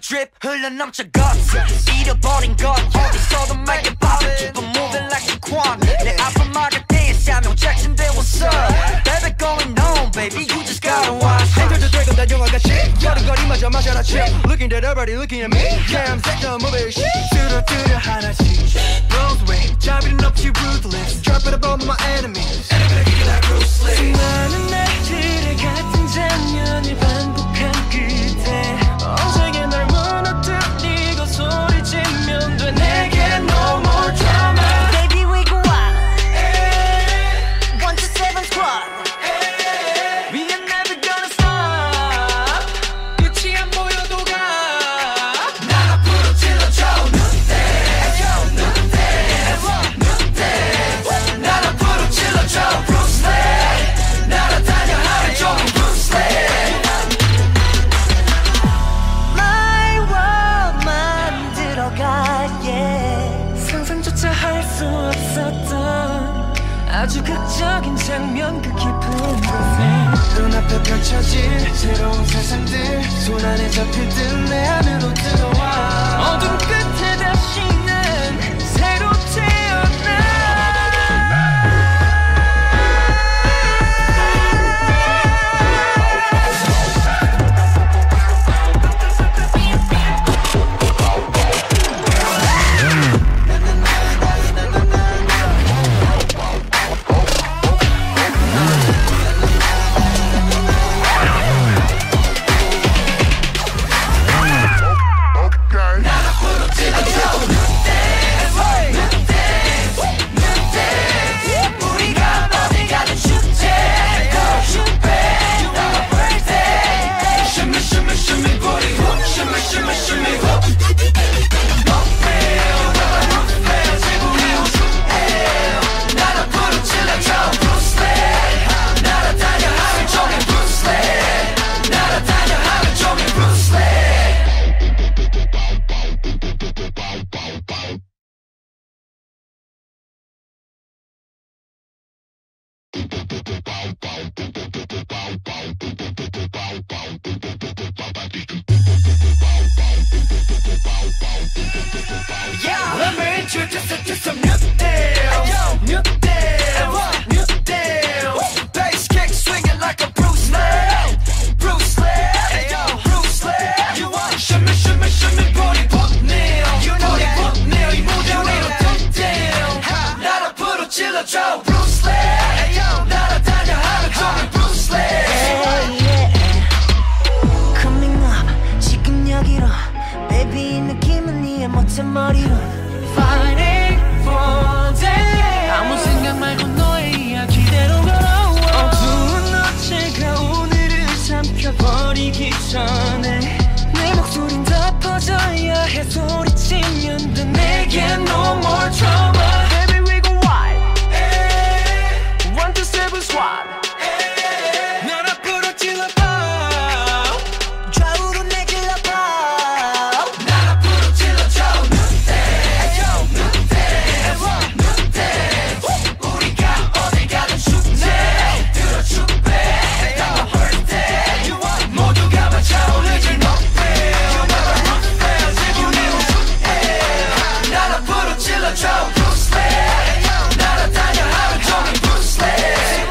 drip 흘러넘쳐 guts 잃어버린 것 어디서도 make it pop Keep on moving like a quan 내 앞을 막을 때 Samuel Jackson there what's up Baby going on baby you just gotta watch 앵글도 들고 다 영화같이 걸음걸이마저 마셔라 chill Looking at everybody looking at me Yeah I'm set to move it 뚜루뚜루 하나씩 Blows away 자비는 없이 ruthless Drop it above my enemies And I'm gonna kick it like Bruce Lee 수많은 날들의 같은 장면을 반복한 끝에 언제게 날 무너뜨리고 소리치면 돼 내게 no more drama Baby we go out 127 squad We are never gonna stop 끝이 안 보여도 가 날 앞으로 찔러줘 날 앞으로 찔러줘 Bruce Lee 날아다녀 하루 종일 Bruce Lee My world만 들어가 yeah 상상조차 할 수 없었던 아주 극적인 장면 그 깊은 곳에 눈앞에 펼쳐질 새로운 세상들 손 안에 잡힐 듯 내 안으로 들어와 어둠 끝에 다시 난 새로 태어나 Let me introduce you to some new deals New deals New deals Bass kick swinging like a Bruce Lee Bruce Lee Bruce Lee You want shimmy shimmy shimmy body pop nail You know they pop nail 이 무대 위로 top down 날 앞으로 찔러줘 Bruce Lee 날아다녀 하루 종일 Bruce Lee Coming up 지금 여기로 Baby 이 느낌은 네 멋진 머리로 Fighting for day 아무 생각 말고 너의 이야기대로 걸어와 어두운 어제가 오늘을 삼켜버리기 전에 내 목소린 더 퍼져야 해 소리치면 돼 내게 no more trauma Baby we go wild 127 squad 날 앞으로 찔러봐 좌우로 내질러봐 날 앞으로 찔러줘 우리가 어딜 가든 축제 들어줄게 다 birthday 모두가 맞춰오르지 높이 날 앞으로 찔러줘 Bruce Lee 날아다녀 하루 종일 Bruce Lee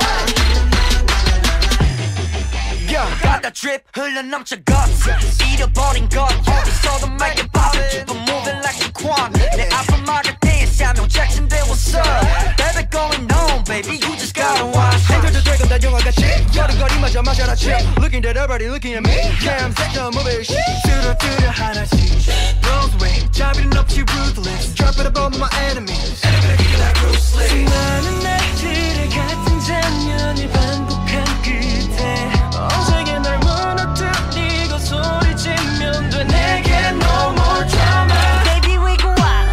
바다 drip 흘러넘쳐 guts 잃어버린 것 어디서도 make it pop Keep on moving like a quan 내 앞을 막을 때 Samuel Jackson there what's up Baby going on baby you just gotta watch 앵글도 들고 다 영화같이 걸음걸이마저 마셔라 chill Looking at everybody looking at me Yeah I'm set to move it 뚜루뚜루 하나씩 Blows away 자비는 없이 ruthless Drop it above my enemies And I'm gonna kick it like Bruce Lee 수많은 날들의 같은 장면을 반복한 끝에 언제게 날 무너뜨리고 소리치면 돼 내게 no more drama Baby we go out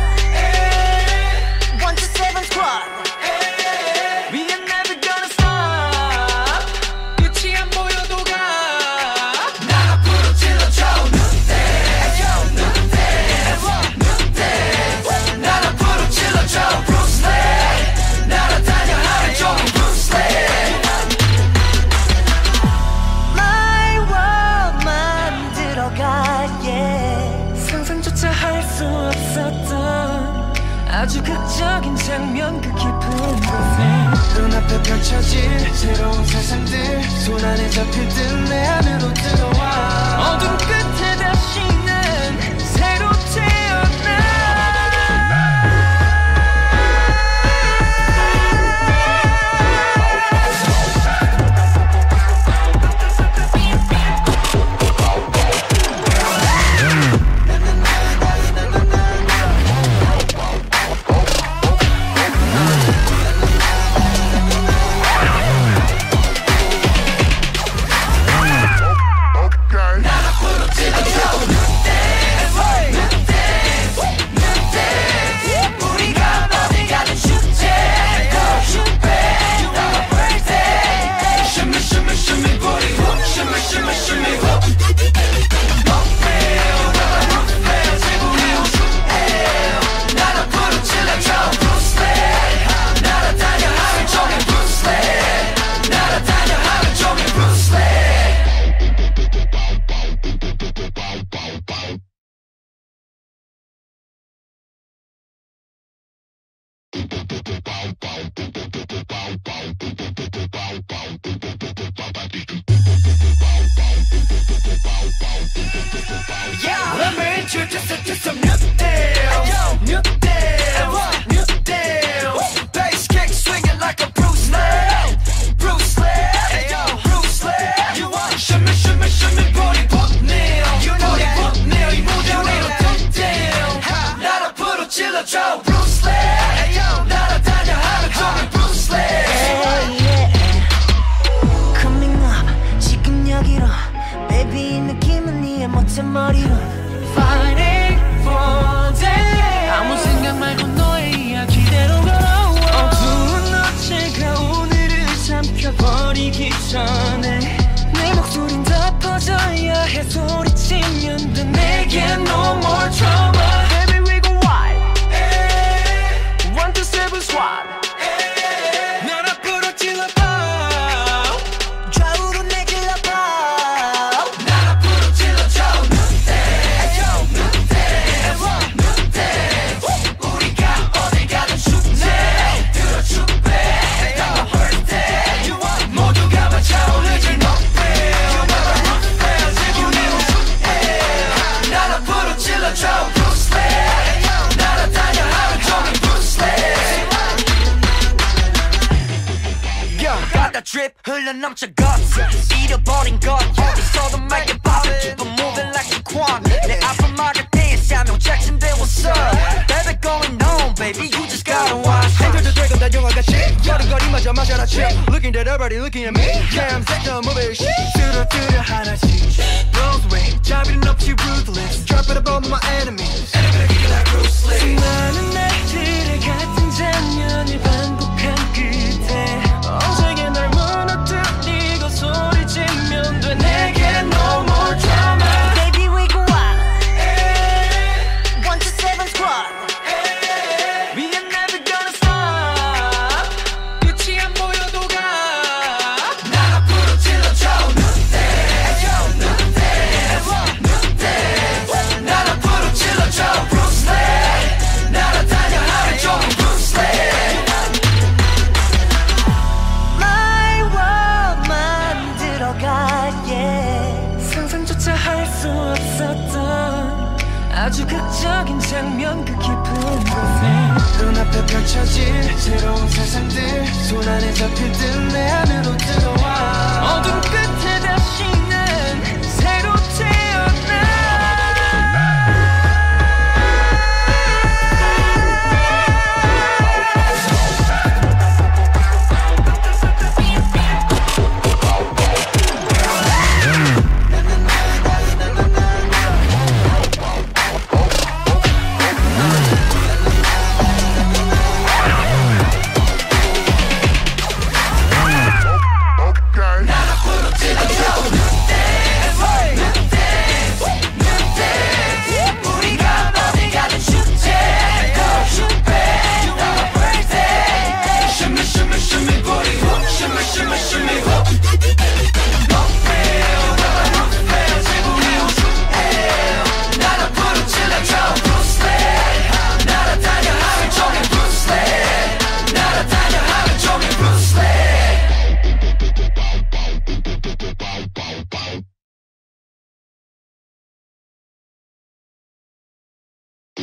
127 squad We are never gonna stop 끝이 안 보여도 가 날 앞으로 찔러줘 날 앞으로 찔러줘 Bruce Lee 날아다녀 하루 종일 Bruce Lee 자극적인 장면 그 깊은 곳에 눈앞에 펼쳐진 새로운 세상들 손 안에 잡힐 듯 내 안으로 들어와 어둠 끝에 다시는 새로 태어나 Let me introduce you to some new dance. New dance. New dance. Bass kick swinging like a Bruce Lee. Bruce Lee. Bruce Lee. You want shimmy, shimmy, shimmy, body pop now. You know that pop now. 이 무대 위로 top down. 나를 부르질러줘 Bruce Lee. 날아다녀 하루 종일 Bruce Lee. Coming up 지금 여기로 Baby 이 느낌은 니의 멋진 머리로 Fighting for day 아무 생각 말고 너의 이야기대로 걸어와 어두운 너체가 오늘을 삼켜버리기 전에 내 목소린 더 퍼져야 해 소리치면 돼 내게 no more trauma Baby we go wild 1, 2, 7 SWAT 날 앞으로 찔러봐 좌우로 내질러봐 날 앞으로 찔러줘 우리가 어딜 가든 축제 들어줄래 나 hurt that 모두가 맞춰오르지 날 앞으로 찔러줘 Bruce Lee 날아다녀 하루 종일 Bruce Lee Got that drip 흘러넘쳐 guts 잃어버린 것 어디서도 make it pop Keep on moving like a quan 내 앞을 막을 때 Samuel Jackson 배웠어 Baby going on baby you just gotta watch 행동도 되고 난 영화같이 걸음걸이마저 마셔라 chip Looking at everybody looking at me Damn sector moving shit 뚜루뚜루 하나씩 Blows away 자비는 없이 ruthless Drop it above my enemies And I'm gonna kick it like Bruce Lee 수많은 날들의 같은 장면을 반복한 끝에 언제게 날 무너뜨리고 소리치면 돼 내게 no more drama Baby we go wild 1, 2, 7 squad We are never gonna stop 끝이 안 보여도 가 날 앞으로 찔러줘 날 앞으로 찔러줘 Bruce Lee 날아다녀 하루 종일 Bruce Lee My world 만들어가 yeah 상상조차 할 수 없었던 아주 극적인 장면 그 깊은 곳에 눈앞에 펼쳐진 새로운 세상들 손 안에 잡힐 듯 내 안으로 들어와 어둠 끝에 다시는 새로 태어나 날 앞으로 찔러줘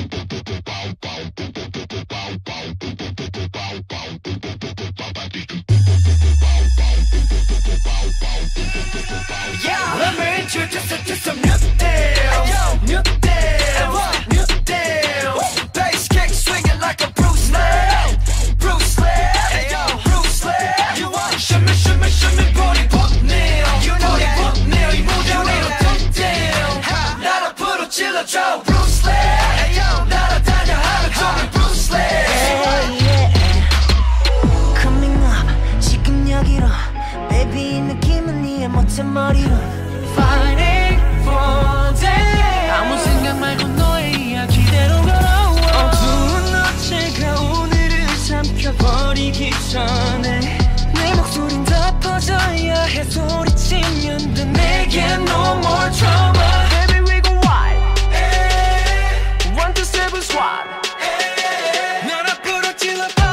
Yeah, let me introduce you to some new deals. New deals, new deals. Bass kick swinging like a Bruce Lee. Bruce Lee, Bruce Lee. You want shimmy, shimmy, shimmy, body pop nail. You know that pop nail, 이 무대 위로 top down. 나를 부르질러줘, Bruce Lee. 날아다녀 하루 종일 Bruce Lee. Coming up 지금 여기로 Baby 이 느낌은 네의 멋진 머리로 Fighting for day 아무 생각 말고 너의 이야기대로 걸어와 어두운 너체가 오늘을 삼켜버리기 전에 내 목소린 더 퍼져야 해 소리치면 돼 내겐 no more trauma Baby we go wild 1, 2, 7 SWAT 날 앞으로 찔러봐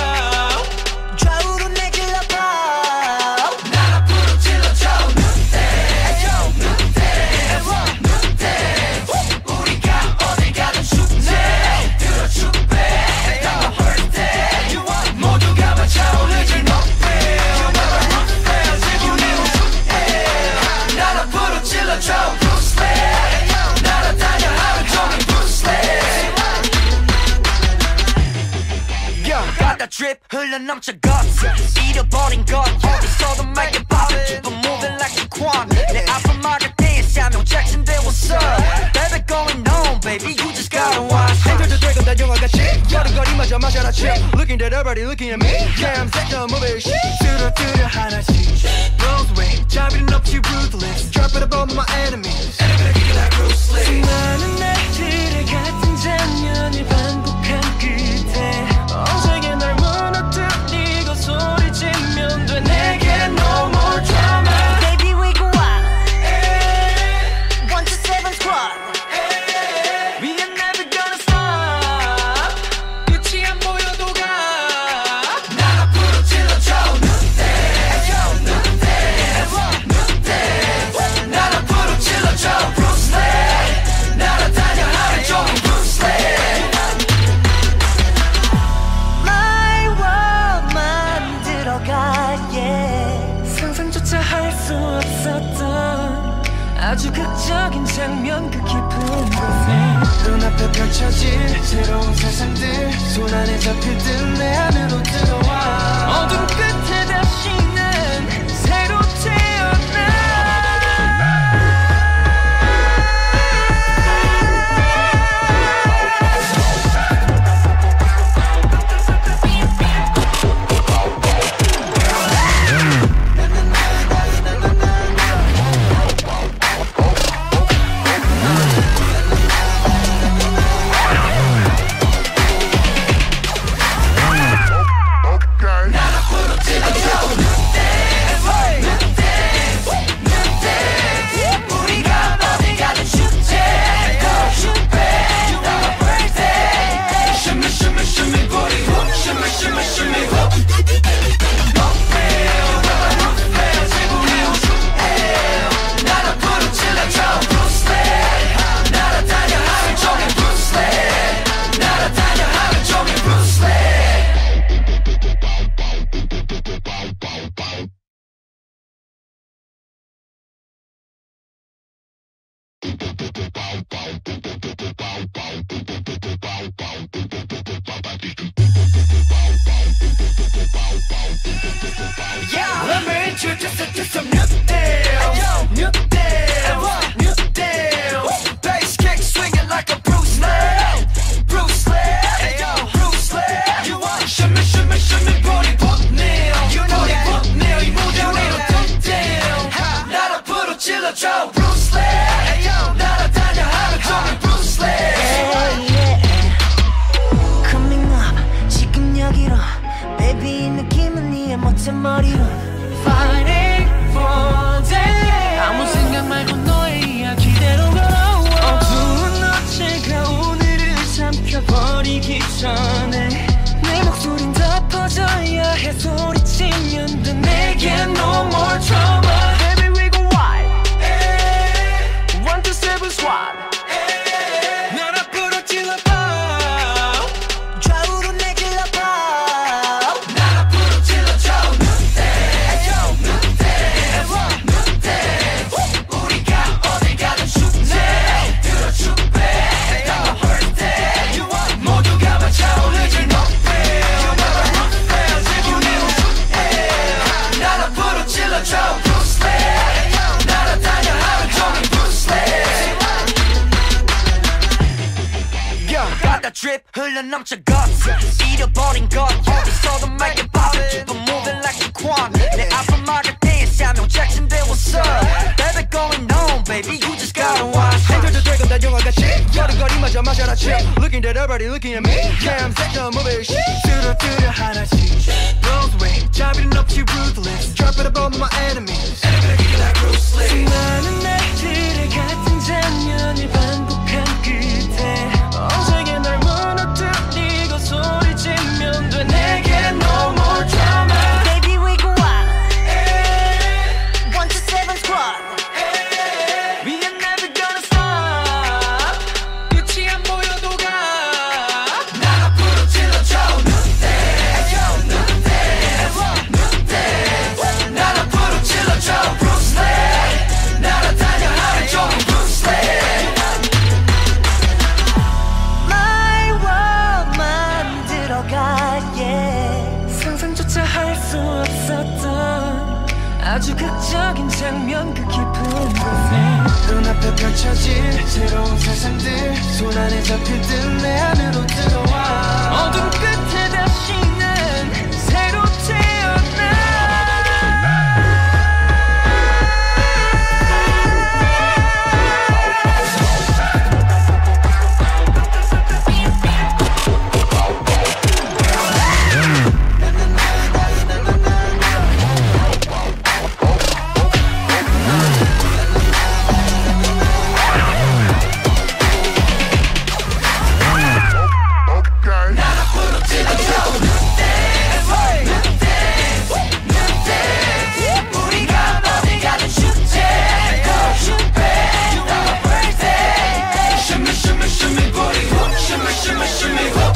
좌우로 내질러봐 날 앞으로 찔러줘. 우리가 어딜 가든 축제 들어축배 다 birthday 모두가 맞춰오르지 높이 지구니 우주에 날 앞으로 찔러줘 Bruce Lee 날아다녀 하루 종일 Bruce Lee Got that drip 흘러넘쳐 guts 잃어버린 것 어디서도 말게 봐도 Keep on moving like a quan 내 앞을 막을 때에 Samuel Jackson there what's up Baby going on baby you just gotta watch 앵글도 들고 다 영화같이 여름거리마저 마셔라 chill Looking at everybody looking at me Yeah I'm set to move it 뚜루뚜루 하나씩 Rose way 자비는 없이 ruthless Drop it above my enemies 수많은 날들의 같은 장면을 반복한 끝에 언제게 날 무너뜨리고 소리치면 돼 내게 no more drama Baby we go wild 1, 2, 7 squad We are never gonna stop 끝이 안 보여도 가 날 앞으로 찔러줘 날 앞으로 찔러줘 Bruce Lee 날아다녀 하루 종일 Bruce Lee My world 만들어가 yeah 상상조차 할 수 없었던 아주 극적인 장면 그 깊은 곳에 눈앞에 펼쳐질 새로운 세상들 손 안에 잡힐 듯 내 안으로 들어와 어둠 끝에 다시는 새로 태어나 날 앞으로 찔러줘 우리가 어딜 가든 축제 축배 다 birthday Shimmy shimmy shimmy body whoop Shimmy shimmy shimmy whoop 지구니 우주에 날 앞으로 찔러줘 Bruce Lee 날아다녀 하루 종일 Bruce Lee 날아다녀 하루 종일 Bruce Lee Yeah, let me introduce you to some new deals. New deals, new deals. Bass kick swinging like a Bruce Lee. Bruce Lee, Bruce Lee. You want shimmy, shimmy, shimmy, body pop nail. You know that pop nail, 이 무대 위로 top down. 날 앞으로 찔러줘 Bruce Lee. 날아다녀 하루 종일 Bruce Lee. Coming up 지금 여기로 Baby 이 느낌은 네의 멋진 머리로 Fighting for day 아무 생각 말고 너의 이야기대로 걸어와 어두운 너체가 오늘을 삼켜버리기 전에 내 목소린 더 퍼져야 해 소리치면 돼 내겐 no more trauma Baby we go wild 1, 2, 7 SWAT 날 앞으로 찔러봐 drip 흘러넘쳐 guts 잃어버린 것 어디서도 make it pop Keep on moving like a quan 내 앞을 막을 때 Samuel Jackson there what's up Baby going on baby you just gotta watch Enter the dragon 난 영화같이 여름거리마저 마셔라 chip Looking at everybody looking at me Damn sector movie 뚜루뚜루 하나씩 Rose way 자비는 없이 ruthless Drop it above my enemies And I'm gonna kick it like Bruce Lee 수많은 날들의 같은 장면을 반복한 끝에 언제게 날 무너뜨리고 소리치면 돼 내게 no more drama Baby we go out 127 squad We are never gonna stop 끝이 안 보여도 가 난 앞으로 찔러줘 난 앞으로 찔러줘 Bruce Lee 날아다녀 하루 종일 Bruce Lee My world 만들어가 yeah 상상조차 할 수 없었던 아주 극적인 장면 그 깊은 곳에 눈앞에 펼쳐질 새로운 세상들 손안에 잡힐 듯 내 안으로 들어와 어둠 끝에 다시는 새로 태어나 우리가 어디 가든 축제 Your birthday Shimmy shimmy shimmy booty hoop Shimmy shimmy shimmy hoop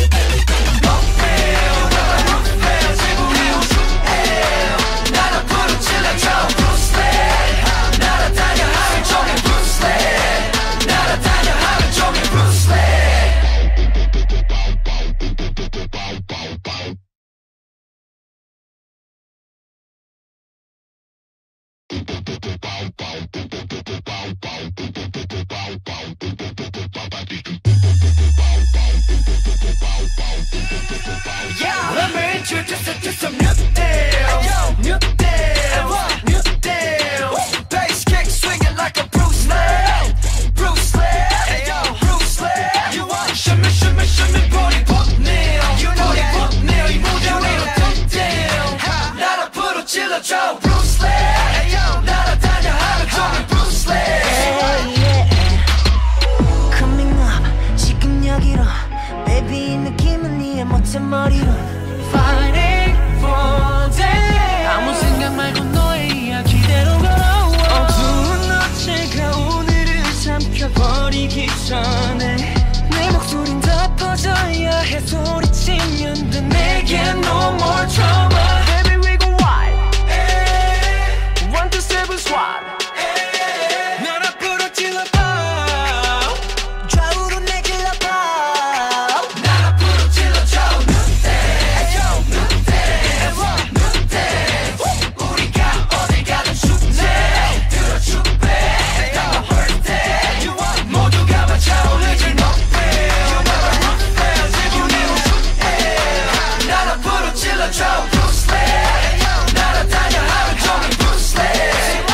지구이 우주에 난 앞으로 찔러줘 Bruce Lee 날아다녀 하루 종일 Bruce Lee 날아다녀 하루 종일 Bruce Lee Yeah, let me introduce you to some new deals. New deals, new deals. Bass kick swinging like a Bruce Lee. Bruce Lee, Bruce Lee. You want shimmy, shimmy, shimmy, booty pop nail. You know that pop nail. 이 무대 위로 top down. 날 앞으로 찔러줘 Bruce Lee. 날아다녀 하루 종일 Bruce Lee. Coming up 지금 여기로 Baby 이 느낌은 네의 멋진 머리로 Fighting for day 아무 생각 말고 너의 이야기대로 걸어와 어두운 너체가 오늘을 삼켜버리기 전에 내 목소린 더 퍼져야 해 소리치면 돼 내게 no more trauma Baby we go wild 127 SWAT 난 앞으로 찔러봐 좌우로 내질러봐 날 앞으로 찔러줘 우리가 어딜 가든 축제 들어줄게 Your birthday 모두가 맞춰올리지 너의 지구이 우주에 날 앞으로 찔러줘 Bruce Lee 날아다녀 하루 종일 Bruce Lee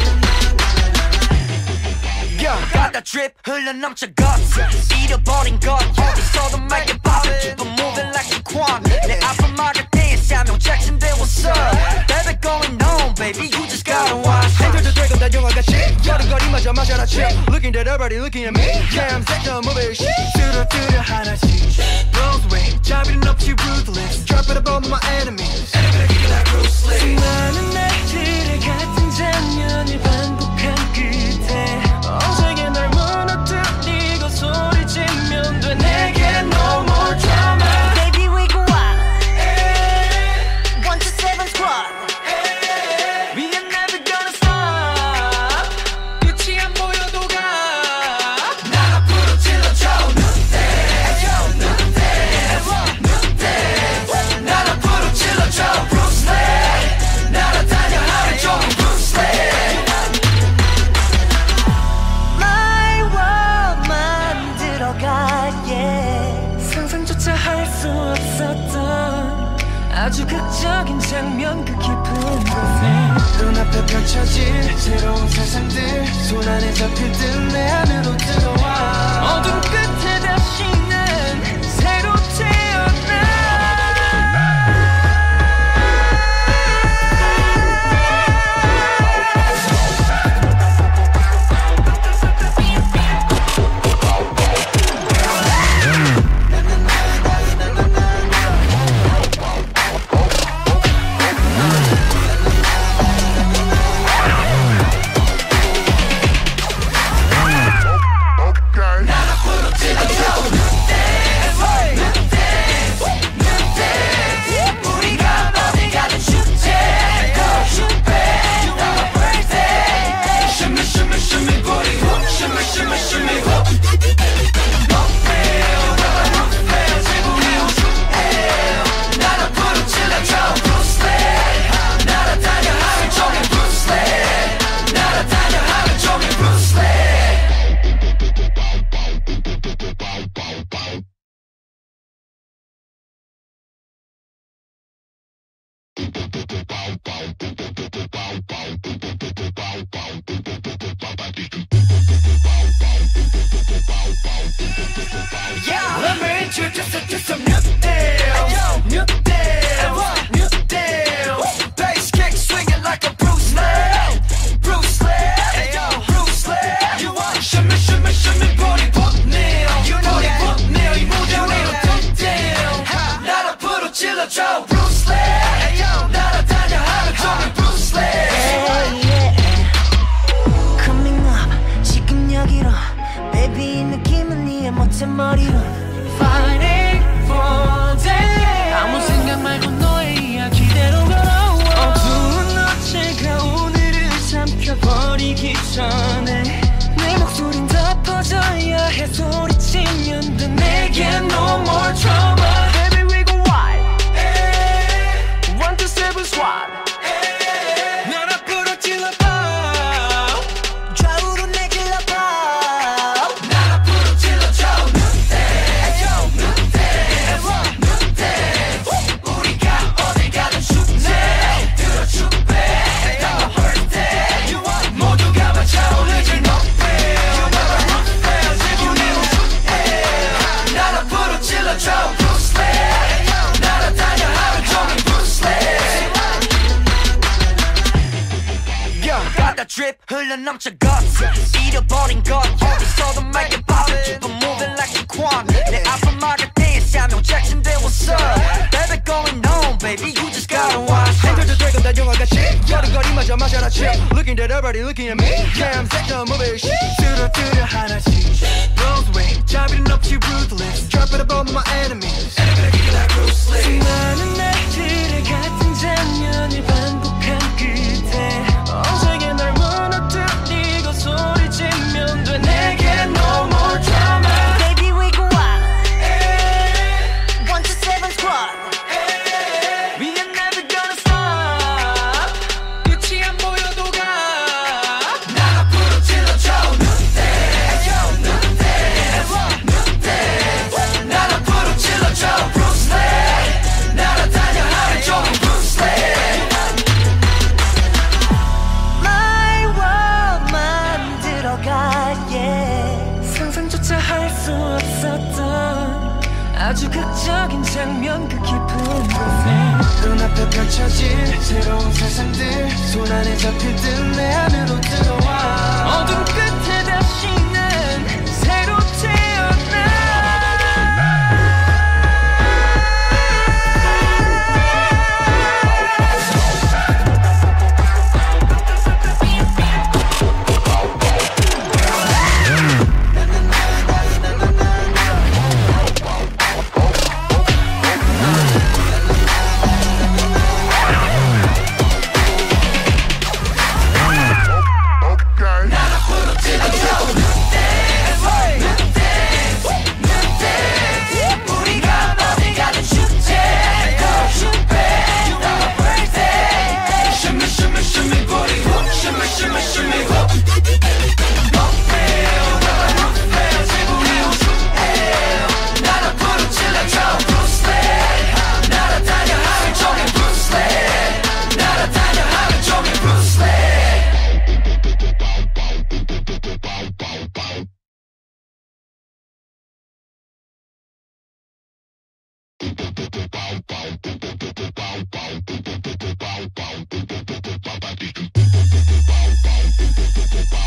Got that drip 흘러넘쳐 guts 잃어버린 것 어디서도 make it pop Keep on moving like a quan 내 앞을 막을 때 Samuel Jackson there what's up Baby going on baby you just gotta watch Enter the dragon 난 영화같이 여름거리마저 마셔라 chip Looking at everybody looking at me Damn sector movie 뚜루뚜루 하나씩 Rose way 자비는 없이 ruthless Drop it above my enemies And I'm gonna kick it like Bruce Lee 수많은 날들의 같은 장면을 반복한 끝에 언제게 날 무너뜨리고 소리치면 돼 내게 no more drama Baby we go out 127 squad We are never gonna stop 끝이 안 보여도 가 난 앞으로 찔러줘 난 앞으로 찔러줘 Bruce Lee 날아다녀 하루 종일 Bruce Lee 세상들 손 안에 잡힐 듯 내 안으로 들어와 어둠 끝에 다시 난 새로 태어나 Let me introduce you to some new deals. New deals. New deals. Bass kick swinging like a Bruce Lee. Bruce Lee. Bruce Lee. You want shimmy, shimmy, shimmy, body pop nail. You know body pop nail. 이 무대 위로 top down. 나를 부르질러줘 Bruce Lee. 날아다녀 하루 종일 Bruce Lee. Coming up 지금 여기로 Baby 이 느낌은 니의 멋진 머리로 Fighting for day 아무 생각 말고 너의 이야기대로 걸어와 어두운 어제가 오늘을 삼켜버리기 전에 내 목소린 더 퍼져야 해 소리치면 돼 내겐 no more trauma Baby we go wild 1, 2, 7 SWAT 날 앞으로 찔러봐 좌우로 내 길러봐 날 앞으로 찔러줘 우리가 어딜 가든 축제 들어줄게 다 birthday 모두가 맞춰오르지 높이 지구니 우주에 날 앞으로 찔러줘 Bruce Lee 날아다녀 하루 종일 Bruce Lee 바다 drip 흘러넘쳐 것 잃어버린 것 어디서도 make it pop Keep on moving like a quan 내 앞을 막을 때 Samuel Jackson there what's up Baby going on baby you just gotta watch 앵글도 들고 다 영화같이 여름거리마저 마셔라 chill Looking at everybody looking at me Yeah I'm sick of moving 뚜루뚜루 하나씩 Roseway 자비는 없이 ruthless Drop it above my enemies like Bruce Lee 수많은 날들의 같은 장면을 반복한 끝에 언제게 날 무너뜨리고 소리치면 돼 내게 no more drama Baby we go wild 1, 2, 7 squad We are never gonna stop 끝이 안 보여도 가 날 앞으로 찔러줘 날 앞으로 찔러줘 Bruce Lee 날아다녀 하루 종일 Bruce Lee My world 만들어가 yeah 상상조차 할 수 없었던 아주 극적인 장면 그 깊은 곳에 눈앞에 펼쳐질 새로운 세상들 손 안에 잡힐 듯 내 안으로 들어와 어둠 끝에 다시 난 새로 태어나 날 앞으로 찔러줘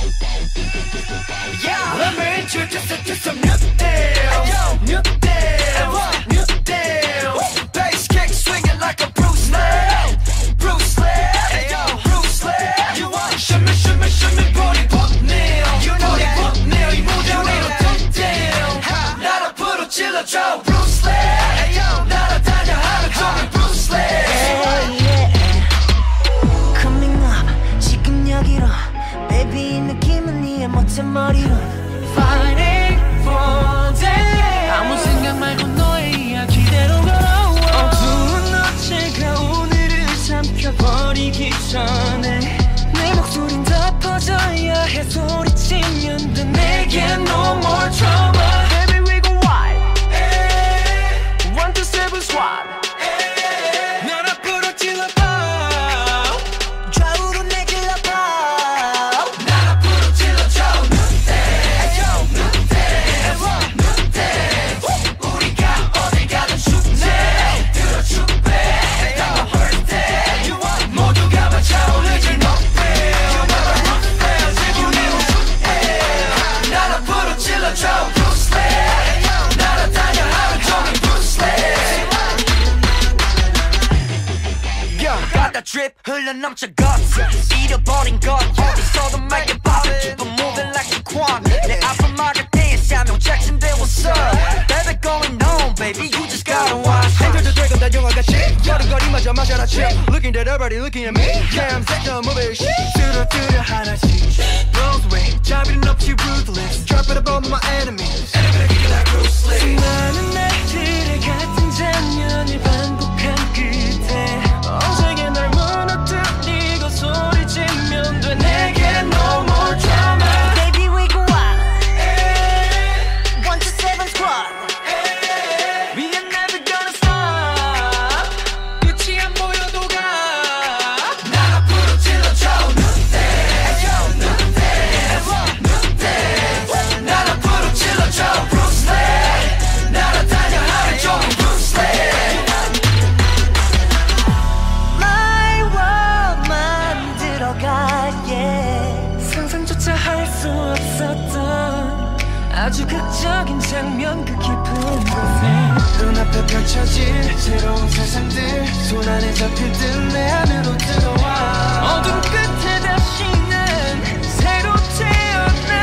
Yeah, let me introduce you to some new dance. New dance, new dance. Bass kick swinging like a Bruce Lee. Bruce Lee, Bruce Lee. You want shimmy, shimmy, shimmy, body pop now. You know that pop now. 이 무대 위로 turn down. 나를 부르질러줘 Bruce Lee. 날아다녀 하루 종일 Bruce Lee. Coming up 지금 여기로 Baby 이 느낌은 네의 멋진 머리로 Fighting for day 아무 생각 말고 너의 이야기대로 걸어와 어두운 너체가 오늘을 삼켜버리기 전에 내 목소린 더 퍼져야 해 소리치면 돼 내게 no more trauma Baby we go wild 1, 2, 7 swat 날 앞으로 찔러봐 좌우로 내질러봐 날 앞으로 찔러줘 New dance, new dance. 우리가 어딜 가든 축제 들어줄게 다 birthday 모두가 맞춰올리지 너의 날 앞으로 찔러줘 Bruce Lee 날아다녀 하루 종일 Bruce Lee Got that drip 흘러넘쳐 guts 잃어버린 것 어디서도 make it pop Keep on moving like a quan 내 앞을 막을 때 Samuel Jackson there what's up Baby going on baby you just gotta watch Enter the dragon 난 영화같이 걸음걸이마저 마셔라 chip Looking at everybody looking at me Damn set the movie 뚜루뚜루 하나씩 Rose way 자비는 없이 ruthless Drop it above my enemies 수많은 날들의 같은 장면을 반복한 끝에 언제게 날 무너뜨리고 소리치면 돼 내게 no more drama Baby we go wild 1, 2, 7 squad We are never gonna stop 끝이 안 보여도 가 날 앞으로 찔러줘 New dance, new dance, new dance. 날 앞으로 찔러줘 Bruce Lee 날아다녀 하루 종일 Bruce Lee My world 만들어가 yeah 상상조차 할 수 없었던 아주 극적인 장면 그 깊은 곳에 눈앞에 펼쳐질 새로운 세상들 손안에 잡힐 듯 내 안으로 들어와 어둠 끝에 다시는 새로 태어나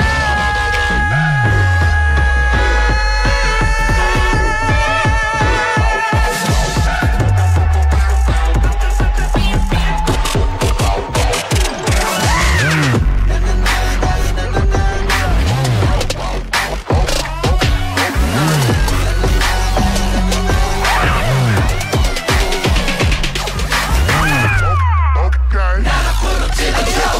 날 앞으로 찔러줘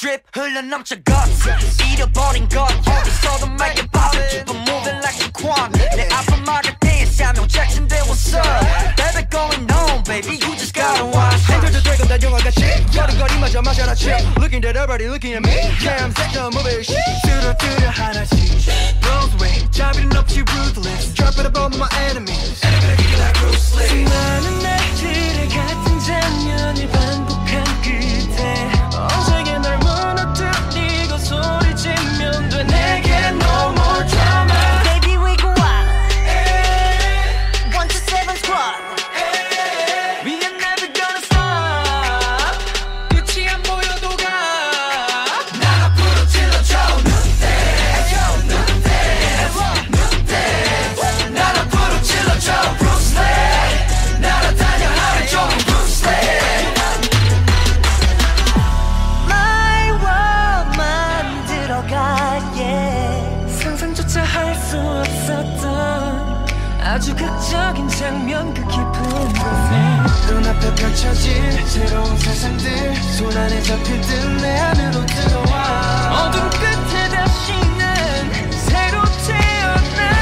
drip 흘러넘쳐 guts 잃어버린 것 어디서도 말게 봐도 keep on moving like a quan 내 앞을 막을 때에 Samuel Jackson there what's up Baby going on baby you just gotta watch Enter the dragon 다 영화같이 걸음걸이마저 마셔라 chip Looking at everybody looking at me Damn sector movie 뚜루뚜루 하나씩 Blows away 자비는 없이 ruthless Drop it above my enemies Enemy kick it like Bruce Lee 수많은 날들의 같은 장면을 반복한 끝에 언제게 날 무너뜨리고 소리치면 돼 내게 no more drama Baby we go out 127 squad We are never gonna stop 끝이 안 보여도 가 날 앞으로 찔러줘 날 앞으로 찔러줘 Bruce Lee 날아다녀 하루 종일 Bruce Lee My world 만들어가 yeah 상상조차 할 수 없었던 아주 극적인 장면 그 깊은 곳에 눈앞에 펼쳐질 새로운 세상들 손 안에 잡힐 듯 내 안으로 들어와 어둠 끝에 다시는 새로 태어나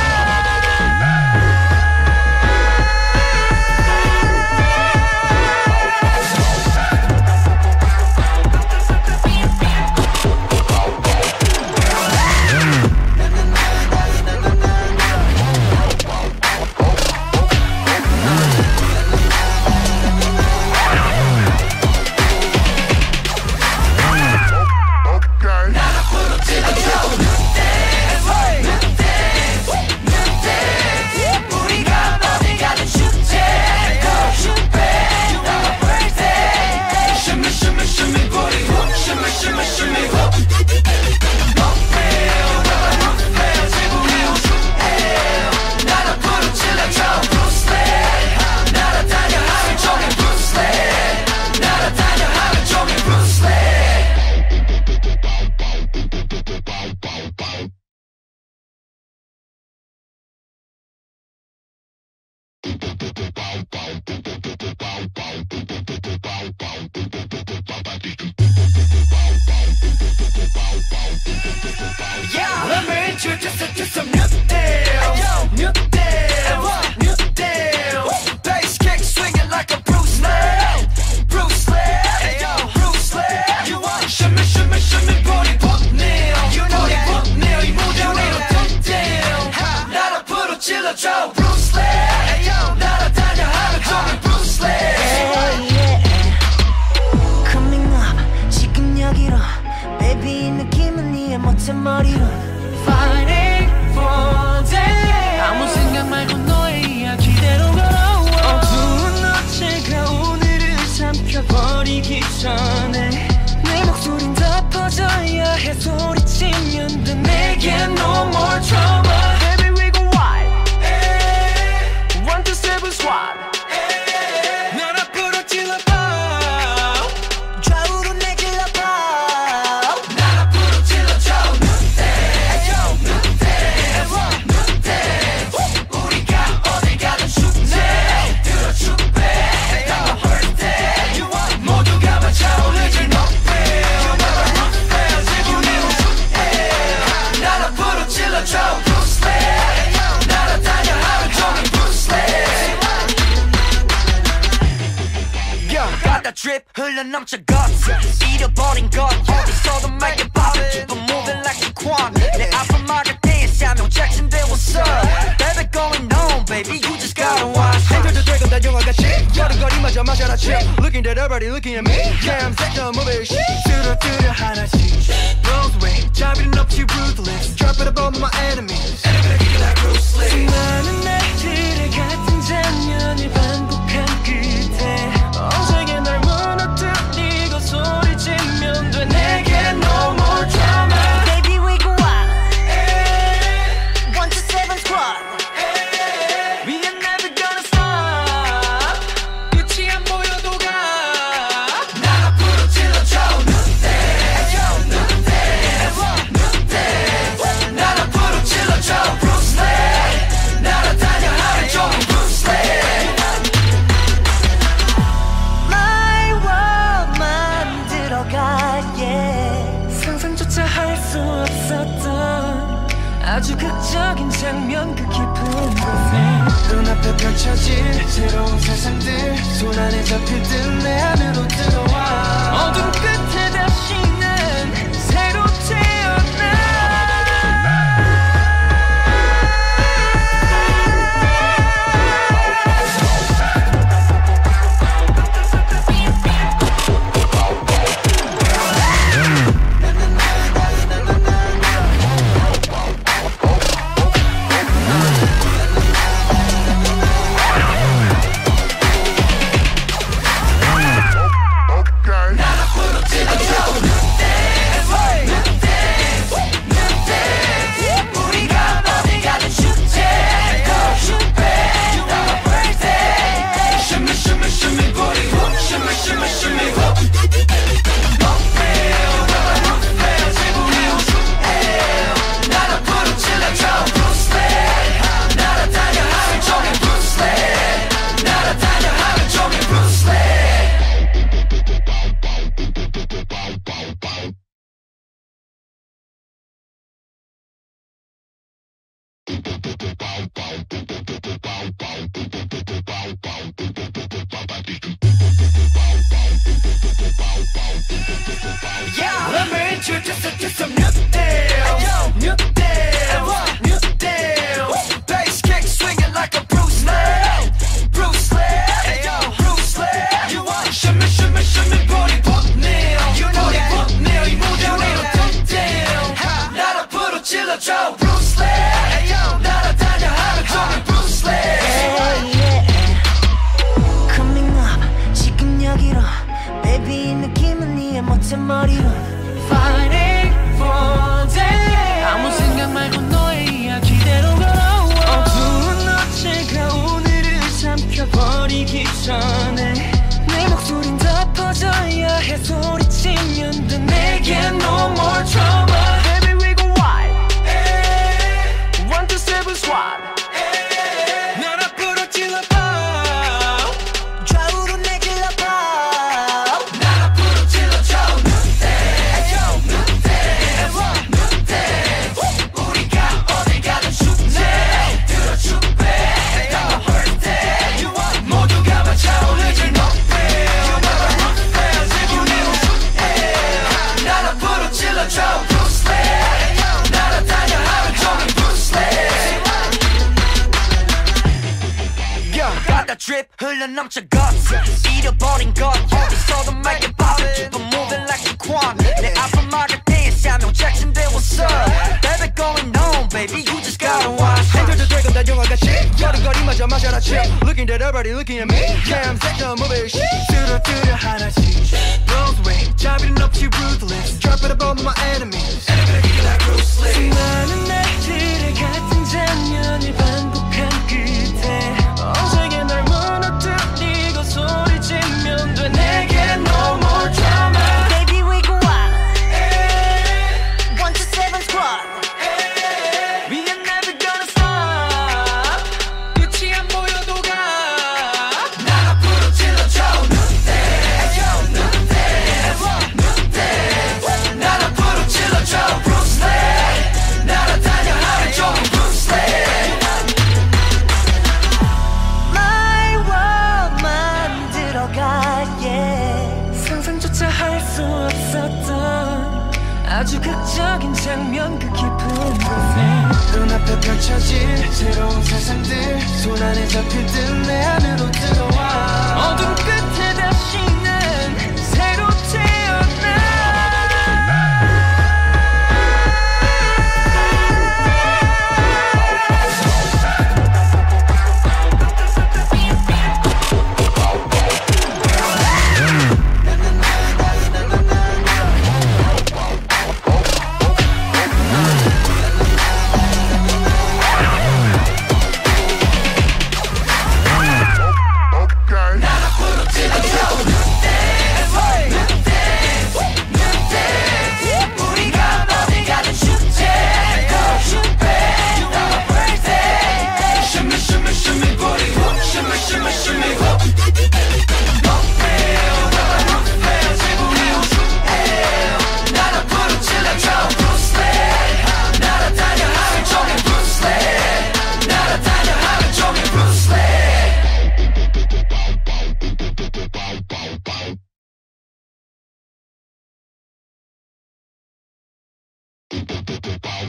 우리가 어디 가든 축제 Shimmy shimmy shimmy booty Shimmy shimmy shimmy 날 앞으로 찔러줘 Bruce Lee 날아다녀 하루 종일 Bruce Lee 날아다녀 하루 종일 Bruce Lee Yeah, let me introduce you to some new deals. New deals, new deals. Bass kick swinging like a Bruce Lee. Bruce Lee, yo, Bruce Lee. You want shimmy, shimmy, shimmy, booty, book Neil. You know that book Neil. 이 무대 위로 던져. 날 앞으로 찔러줘, Bruce Lee. Yo, 날아다녀 하루 종일 Bruce Lee. Coming up 지금 여기로 Baby 이 느낌은 니의 멋진 머리로 Fighting for day 아무 생각 말고 너의 이야기대로 걸어와 어두운 어제가 오늘을 삼켜버리기 전에 내 목소린 더 퍼져야 해 소리치면 돼 내게 no more trauma Baby we go wild 127 squad 날 앞으로 찔러봐 좌우로 내질러봐 날 앞으로 찔러줘 우리가 어딜 가든 축제 들어줄게 다 hurt day 모두가 맞춰오르지 높이 날 앞으로 찔러줘 Bruce Lee 날아다녀 하루 종일 Bruce Lee 바다 drip 흘러넘쳐 guts 잃어버린 것 어디서도 말게 봐도 keep on moving like a quan 내 앞을 막을 때에 Samuel Jackson there what's up Baby going on baby you just gotta watch Enter the dragon 다 영화같이 걸음걸이마저 마셔라 chip Looking at everybody looking at me Damn sector movie 뚜루뚜루 하나씩 Blows away 자비는 없이 ruthless Drop it above my enemies Enemy kick it like Bruce Lee 수많은 날들의 같은 장면을 반복한 끝에 언제게 날 무너뜨리고 소리치면 돼 내게 no more drama Baby we go out 127 squad We are never gonna stop 끝이 안 보여도 가 날 앞으로 찔러줘 날 앞으로 찔러줘 Bruce Lee 날아다녀 하루 종일 눈앞에 펼쳐진 새로운 세상들 손 안에 잡힐 듯 내 안으로 들어와 어둠 끝에 다시는 새로 태어나 Let me introduce you to some new deals. New deals. New deals. Bass kick swinging like a Bruce Lee. Bruce Lee. Bruce Lee. You want shimmy, shimmy, shimmy, booty pop Neil. You know that pop Neil. 이 무대 위로 tongue down. 나를 부르질러줘 Bruce Lee. 날아다녀 하루 종일 Bruce Lee. Coming up 지금 여기로 Baby 이 느낌은 네의 멋진 머리로 Fighting for day 아무 생각 말고 너의 이야기대로 걸어와 어두운 어제가 오늘을 삼켜버리기 전에 내 목소린 더 퍼져야 해 소리치면 돼 내게 no more trauma Baby we go wild 1, 2, 7 SWAT 날 앞으로 찔러봐 좌우로 내질러봐 날 앞으로 찔러줘 우리가 어딜 가든 축제 들어줄게 내가 hurt day 모두가 맞춰올리지 너를 날 앞으로 찔러줘 Bruce Lee 날아다녀 하루 종일 Bruce Lee 가다 drip 흘러넘쳐 guts 잃어버린 것 어디서도 make it pop Keep on moving like a quan 내 앞을 막을 때 Samuel Jackson 배웠어 Baby going on baby you just gotta watch Enter the dragon 난 영화같이 걸음걸이마저 마셔라 chill Looking at everybody looking at me Damn sector movie 뚜루뚜루 하나씩 Blows away 자비는 없이 ruthless Drop it above my enemies 수많은 날들의 같은 장면을 반복한 끝에 언제게 날 무너뜨리고 소리치면 돼 내게 no more drama Baby we go wild 1, 2, 7 squad We are never gonna stop 끝이 안 보여도 가 날 앞으로 찔러줘 날 앞으로 찔러줘 Bruce Lee 날아다녀 하루 종일 Bruce Lee My world 만들어가 yeah 상상조차 할 수 없었던 아주 극적인 장면 그 깊은 곳에 눈앞에 펼쳐진 새로운 세상들 손 안에 잡힐 듯 내 안으로 들어와 어둠 끝에 다시는 새로 태어나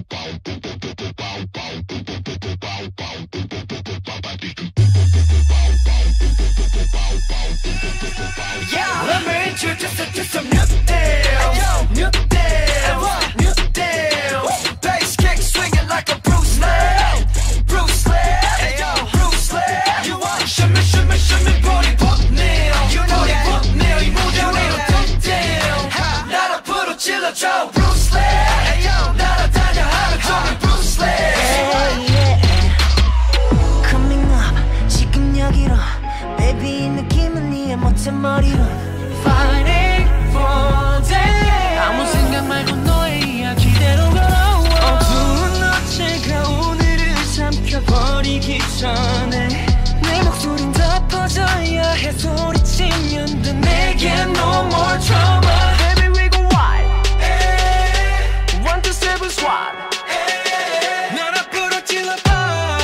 Yeah, let me introduce you to some new deals. New deals, new deals. Bass kick swinging like a Bruce Lee. Bruce Lee, Bruce Lee. You want shimmy, shimmy, shimmy, body pop nail. You know that pop nail, 이 무대 위로 top down. 나를 부르질러줘, Bruce Lee. 날아다녀 하루 종일 Bruce Lee. Coming up 지금 여기로 Baby 이 느낌은 니의 멋진 머리로 Fighting for day 아무 생각 말고 너의 이야기대로 걸어와 어두운 어제가 오늘을 삼켜버리기 전에 내 목소린 더 퍼져야 해 소리치면 돼 내게 no more trauma Baby we go wild 1, 2, 7 SWAT 날 앞으로 찔러봐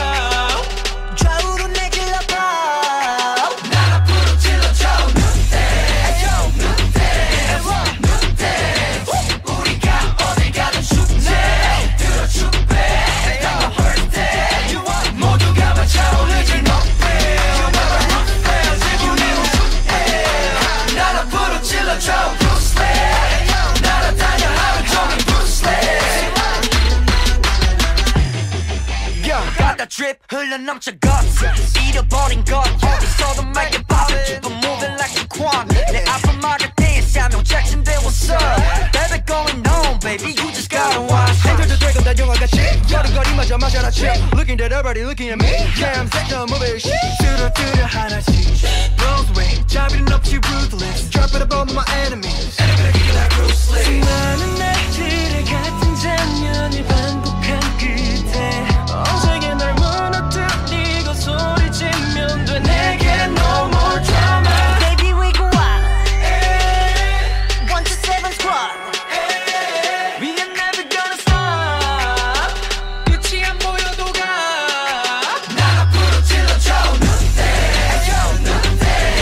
좌우로 내질러봐 날 앞으로 찔러줘. New dance, 우리가 어딜 가든 축제 들어줄게. 나 birthday 모두가 맞춰올리지 높이. 날 앞으로 찔러줘, Bruce Lee. 날아다녀 하루 종일 Bruce Lee. Got that drip 흘러넘쳐 것 잃어버린 것 어디서도 말게 봐도 Keep on moving like a quan 내 앞을 막을 때에 Samuel Jackson there what's up Baby going on baby you just gotta watch 앵글도 되고 다 영화같이 걸음걸이마저 마셔라 chill Looking at everybody looking at me Yeah I'm set to move it 뚜루뚜루 하나씩 Blows away 자비는 없이 ruthless Drop it above my enemies 수많은 날들의 같은 장면을 반복한 끝에 언제게 날 무너뜨리고 소리치면 돼 내게 no more drama Baby we go wild 1, 2, 7 squad We are never gonna stop 끝이 안 보여도 가 날 앞으로 찔러줘 New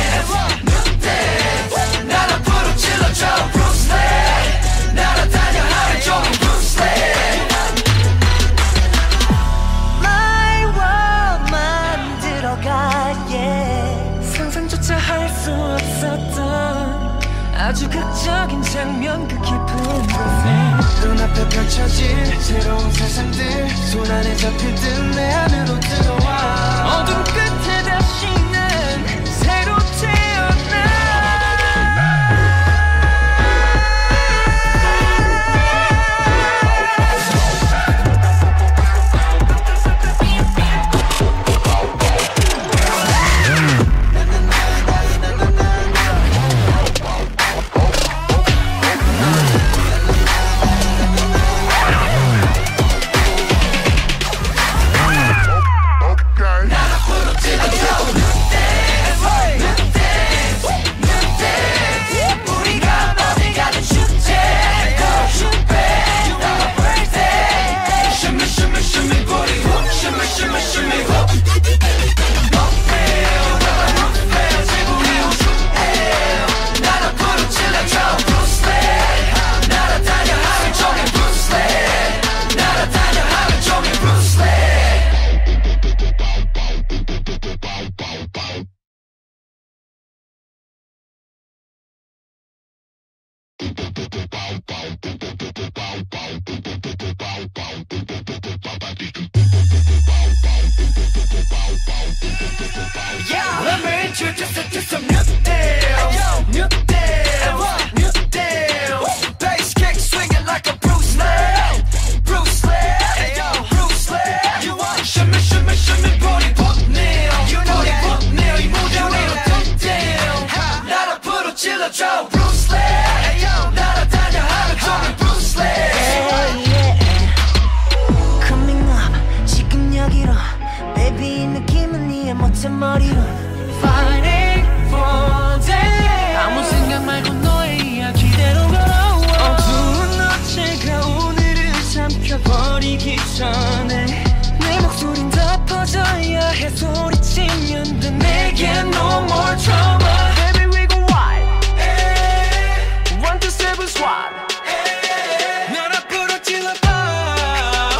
dance 날 앞으로 찔러줘 Bruce Lee 날아다녀 하루 종일 Bruce Lee My world 만들어가 yeah 상상조차 할 수 없었던 아주 극적인 장면 그 깊은 곳에 눈앞에 펼쳐질 새로운 세상들 손 안에 잡힐 듯 내 안으로 들어와 어둠 끝에 다시는 새로 태어나 날 앞으로 찔러줘 New dance 우리가 어딜 가든 축제 들어줄게 나 birthday Shimmy shimmy shimmy body hook Shimmy shimmy shimmy hook 날 앞으로 찔러줘 Bruce Lee 날아다녀 하루 종일 Bruce Lee 날아다녀 하루 종일 Bruce Lee Yeah, let me introduce you to some new deals. New deals, new deals. Bass kick swinging like a Bruce Lee. Bruce Lee, Bruce Lee. You want shimmy, shimmy, shimmy, body pop nail. You know that pop nail, 이 무대 위로 top down. 날 앞으로 찔러줘, Bruce Lee. 날아다녀 하루 종일 Bruce Lee. Coming up 지금 여기로 Baby 이 느낌은 니의 멋진 머리로 Fighting for day 아무 생각 말고 너의 이야기대로 걸어와 어두운 어제가 오늘을 삼켜버리기 전에 내 목소린 더 퍼져야 해 소리치면 돼 내게 no more trauma Baby we go wild 1, 2, 7 SWAT 날 앞으로 찔러봐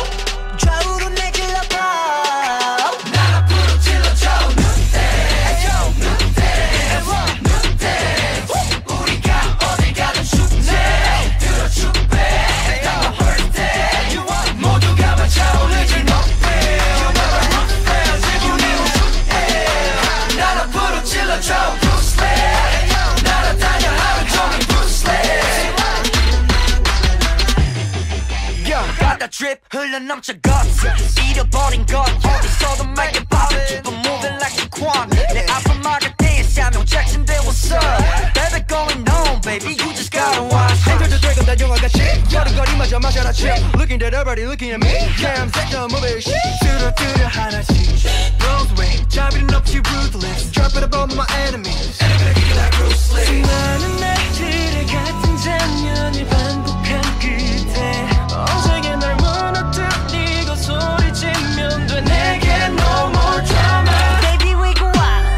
drip 흘러넘쳐 guts 잃어버린 것 어디서도 make it pop Keep on moving like a quan 내 앞을 막을 때 Samuel Jackson there what's up Baby going on baby you just gotta watch Enter the dragon 다 영화같이 여름거리마저 마셔라 chip Looking at everybody looking at me Damn sector movie 뚜루뚜루 하나씩 Roseway 자비는 없이 ruthless Drop it above my enemies Enemy like Bruce Lee 수많은 날들의 같은 장면을 반복한 끝에 언제게 날 무너뜨리고 소리치면 돼 내게 no more drama Baby we go out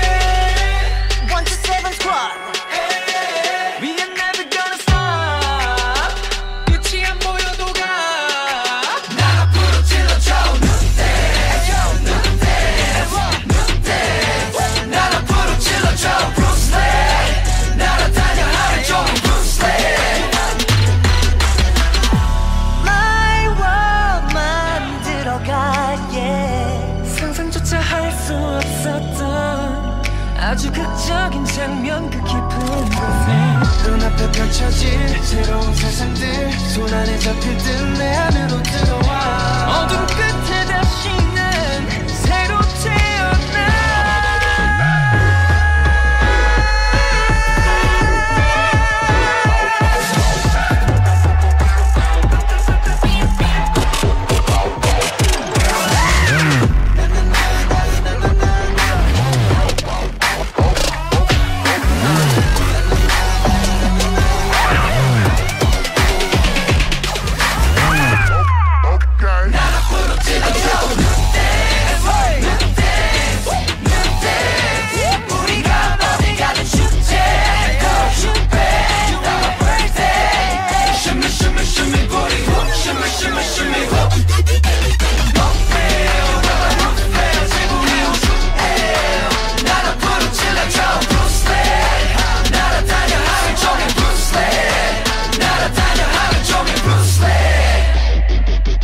127 squad We are never gonna stop 끝이 안 보여도 가 날 앞으로 찔러줘 날 앞으로 찔러줘 Bruce Lee 날아다녀 하루 종일 Bruce Lee My world 만들어가 yeah 상상조차 할 수 없었던 아주 극적인 장면 그 깊은 곳에 눈앞에 펼쳐질 새로운 세상들 손 안에 잡힐 듯 내 안으로 들어와 어둠 끝에 다시는 새로 태어나 우리가 어디 가든 축제 Shimmy shimmy shimmy booty whoop Shimmy shimmy shimmy whoop 날 앞으로 찔러줘 Bruce Lee 날아다녀 하루 종일 Bruce Lee 날아다녀 하루 종일 Bruce Lee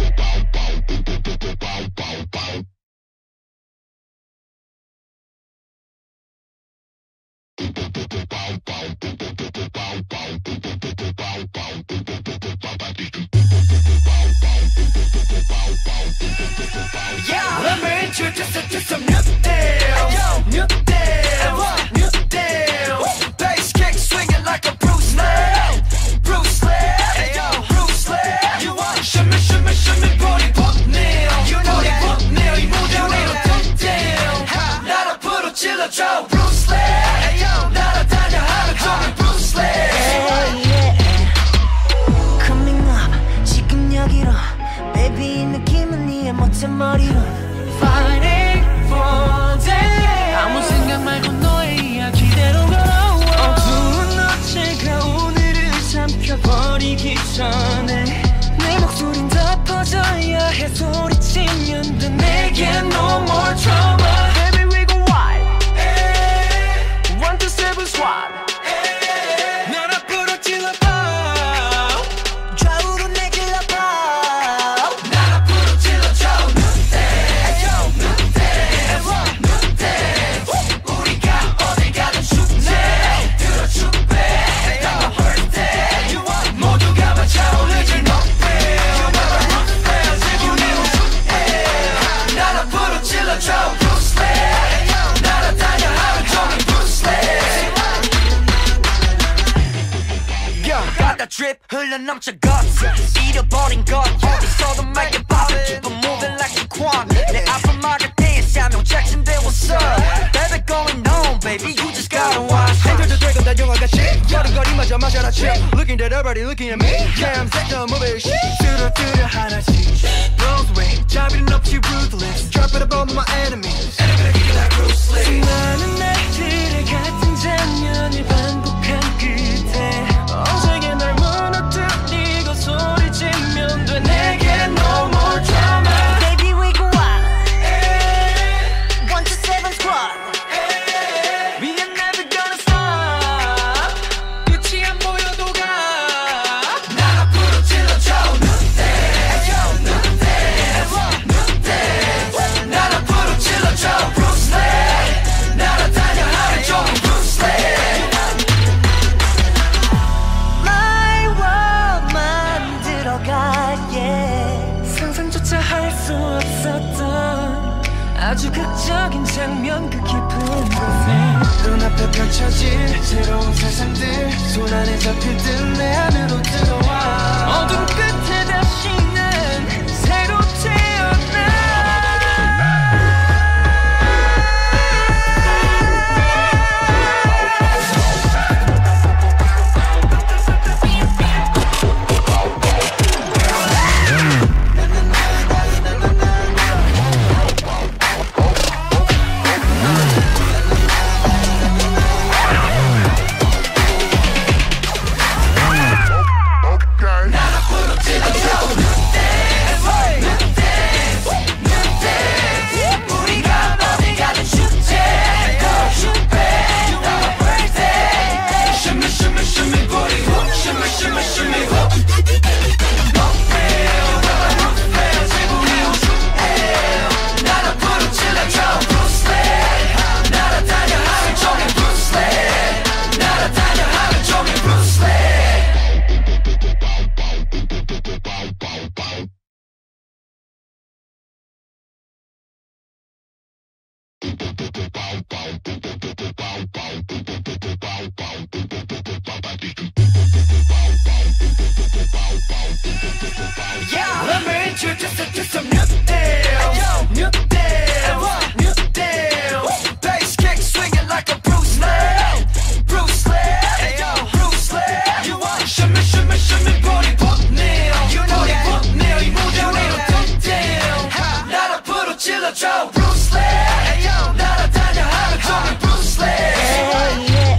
Yeah, let me introduce you to some new deals. New deals, new deals. Bass kick swinging like a Bruce Lee. Bruce Lee, Bruce Lee. You want shimmy, shimmy, shimmy, booty pop nail. You know that pop nail. 이 무대 위로 top down. 날 앞으로 찔러줘 Bruce Lee. 날아다녀 하루 종일 Bruce Lee. Coming up 지금 여기로 Baby 이 느낌은 이해 못해 머리로 Fighting for day 아무 생각 말고 너의 이야기대로 걸어와 어두운 너체가 오늘을 삼켜버리기 전에 내 목소린 더 퍼져야 해 소리치면 돼 내게 no more trauma Baby we go wild 127 SWAT 날 앞으로 찔러봐 좌우로 내질러봐 날 앞으로 찔러줘 우리가 어딜 가든 축제 들어줄게 나 birthday 모두가 맞아 오르지 날 앞으로 찔러줘 Bruce Lee 날아다녀 하루 종일 Bruce Lee Got that drip 흘러넘쳐 guts 잃어버린 것 어디서도 make it pop Keep on moving like a quan 내 앞을 막을 때 Samuel Jackson there what's up Baby going on baby you just gotta watch Enter the dragon 다 영화같이 여름거리마저 마셔라 chip Looking at everybody looking at me Damn sector movie 뚜루뚜루 하나씩 Roseway 자비는 없이 ruthless Drop it above my enemies Enemy like Bruce Lee 수많은 날들의 같은 장면을 반복한 끝에 언제게 날 무너뜨리고 소리치면 돼 내게 no more drama Baby we go out 127 squad We are never gonna stop 끝이 안 보여도 가 날 앞으로 찔러줘 날 앞으로 찔러줘 Bruce Lee 펼쳐질 새로운 세상들 손안에 잡힐 듯 내 안으로 들어와 어둠 끝에 다시 난 새로 태어나 Let me introduce you to some new dance, new dance, new dance. Bass kick swinging like a Bruce Lee, Bruce Lee, Bruce Lee. You want shimmy, shimmy, shimmy, body pop now. You know you pop now, 이 무대 위로 top down. 나를 부르질러줘, Bruce Lee. 날아다녀 하루 종일 Bruce Lee.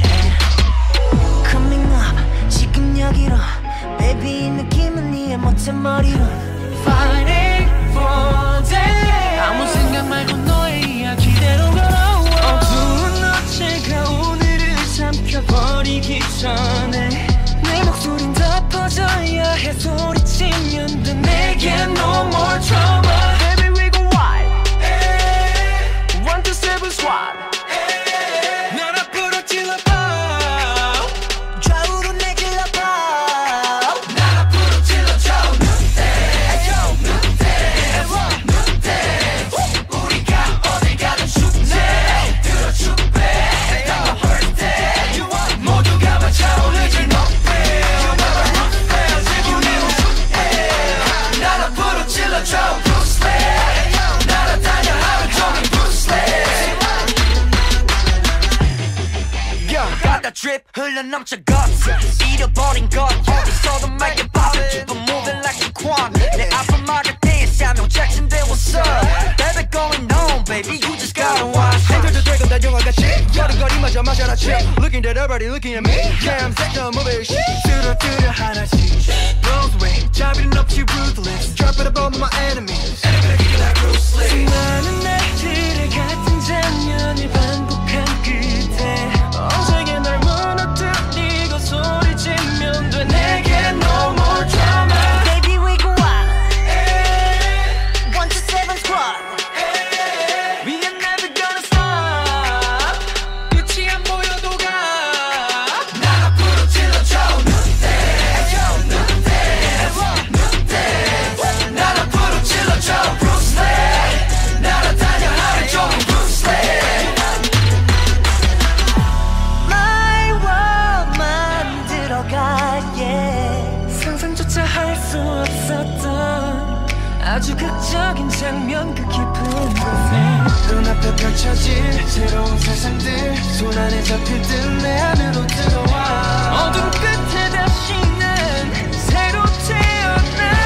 Coming up 지금 여기로 Baby 이 느낌은 네의 멋진 머리로 Fighting for day 아무 생각 말고 너의 이야기대로 걸어와 어두운 어제가 오늘을 삼켜버리기 전에 내 목소린 더 퍼져야 해 소리치면 돼 내겐 no more trauma Baby we go wild 1, 2, 7 SWAT 날 앞으로 찔러봐 좌우로 내질러봐 날 앞으로 찔러줘. New dance, new dance, new dance. 우리가 어딜 가든 축제 들어 축배. 나 birthday. 모두가 맞춰오르지 높이. 지금 이 날 앞으로 찔러줘. Bruce Lee. 날아다녀 하루 종일 Bruce Lee. Got that drip 흘러넘쳐 guts 잃어버린 것 어디서도 말게 봐도 Keep on moving like a quan 내 앞을 막을 때에 Samuel Jackson there what's up Baby going on baby you just gotta watch 행동도 되고 다 영화같이 걸음걸이마저 마셔라 chill Looking at everybody looking at me Yeah I'm sick of moving shit 뚜루뚜루 하나씩 Blows away 자비는 없이 ruthless Drop it above my enemies like Bruce Lee 수많은 날들의 같은 장면을 반복한 끝에 언제게 날 무너뜨리고 소리치면 돼 내게 no more drama Baby we go wild 1, 2, 7 squad We are never gonna stop 끝이 안 보여도 가 날 앞으로 찔러줘 New dance, new dance, new dance 날 앞으로 찔러줘 Bruce Lee 날아다녀 하루 종일 Bruce Lee My world 만들어가 yeah 상상조차 할 수 없었던 아주 극적인 장면 그 깊은 곳에 눈앞에 펼쳐질 새로운 세상들 손안에 잡힐 듯 내 안으로 들어와 어둠 끝에 다시 난 새로 태어나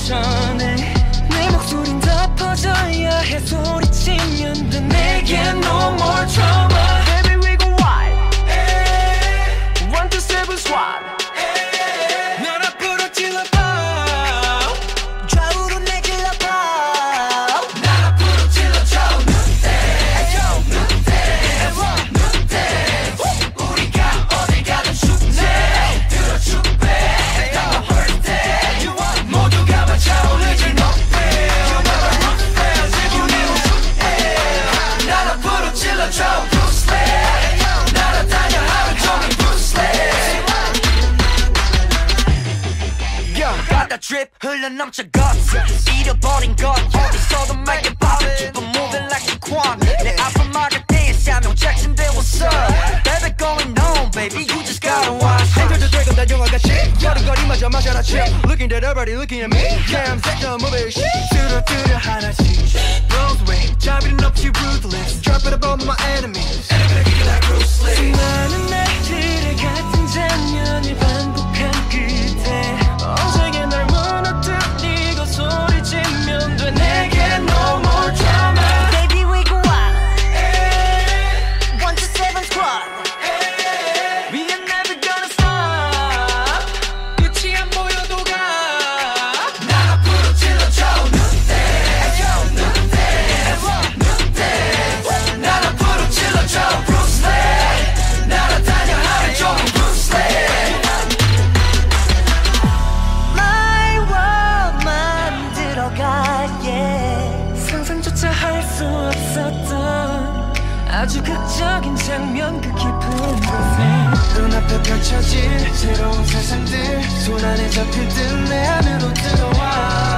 전에 내 목소린 더 퍼져야 해 소리치면 돼 내게 no more trauma Baby we go wild 1, 2, 7 squad 날 앞으로 찔러봐 좌우로 내질러봐 날 앞으로 찔러줘 늑대 우리가 어딜 가든 축제 들어줄게 다 hurt day 모두가 맞아올리지 높이 날 앞으로 찔러줘 Bruce Lee 날아다녀 하루 종일 Bruce Lee 가다 drip 흘러넘쳐 guts 잃어버린 것 어디서도 make it pop Keep on moving like a quan 내 앞을 막을 때 Samuel Jackson there what's up Baby going on baby you just gotta watch Enter the dragon 다 영화같이 여름거리마저 마셔라 chip Looking at everybody looking at me Damn sector movie 뚜루뚜루 하나씩 Rose ring 자비는 없이 ruthless Drop it above my enemies 수많은 날들의 같은 장면을 반복한 끝에 언제게 날 무너뜨리고 소리치면 돼 내게 no more drama Baby we go wild 1, 2, 7 squad We are never gonna stop 끝이 안 보여도 가 날 앞으로 찔러줘 날 앞으로 찔러줘 Bruce Lee 날아다녀 하루 종일 Bruce Lee My world 만들어가 yeah 상상조차 할 수 없었던 아주 극적인 장면 그 깊은 곳에 눈앞에 펼쳐진 새로운 세상들 손 안에 잡힐 듯 내 안으로 들어와